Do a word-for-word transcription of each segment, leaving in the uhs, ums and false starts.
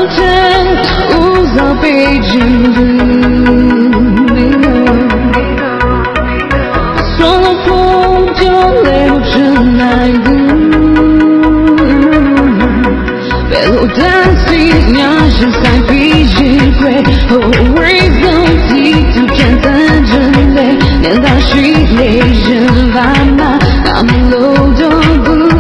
天无早被禁止，说了破就留着爱的，别路担心那是在必须会后悔总体就站在这里，连到虚内人爸妈他们都都不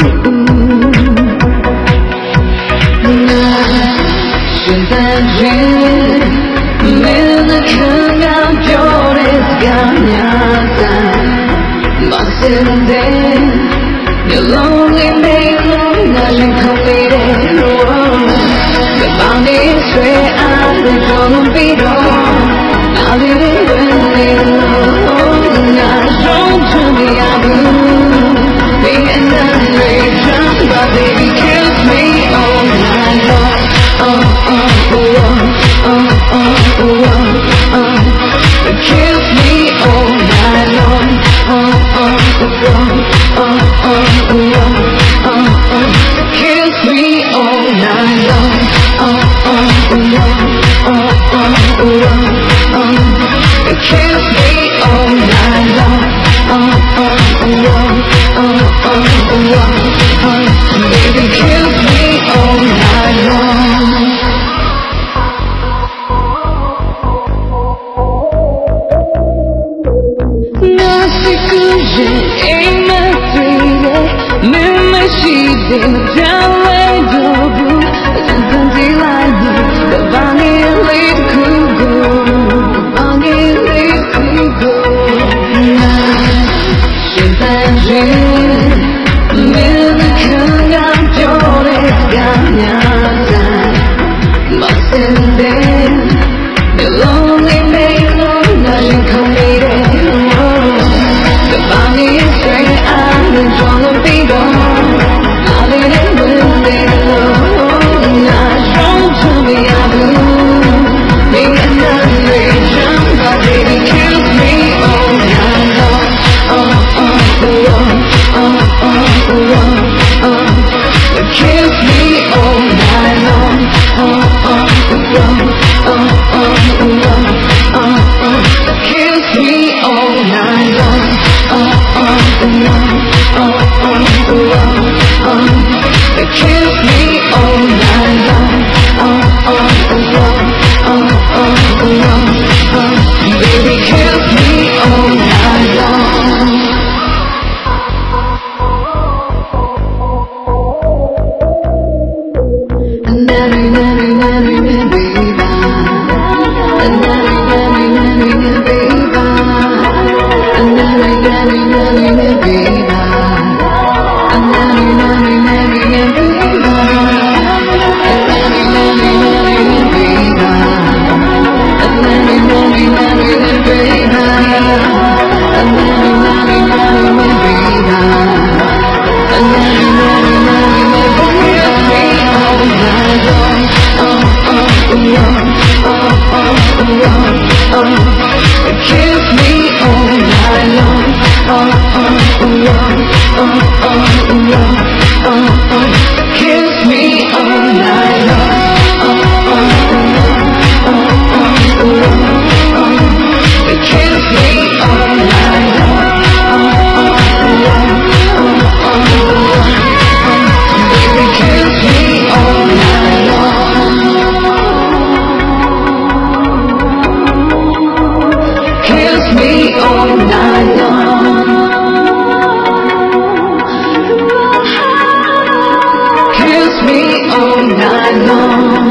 You're lonely, made lonely, nothing completed. The bond is straight out, the don't be wrong. Now that it really alone, not strong to me, I do. Being an generation, but baby kills me all night long. Oh, oh, oh, oh, oh, oh, oh. It kills me all night long. Oh, oh, oh, oh. Oh, oh, oh, oh, oh, oh. Kills me all night long. Oh, oh, oh, oh, oh, oh, oh, oh. It kills me all night long. Oh, oh, oh, oh, oh, oh, oh, oh. Baby, kills me all night long. Kills me all night long.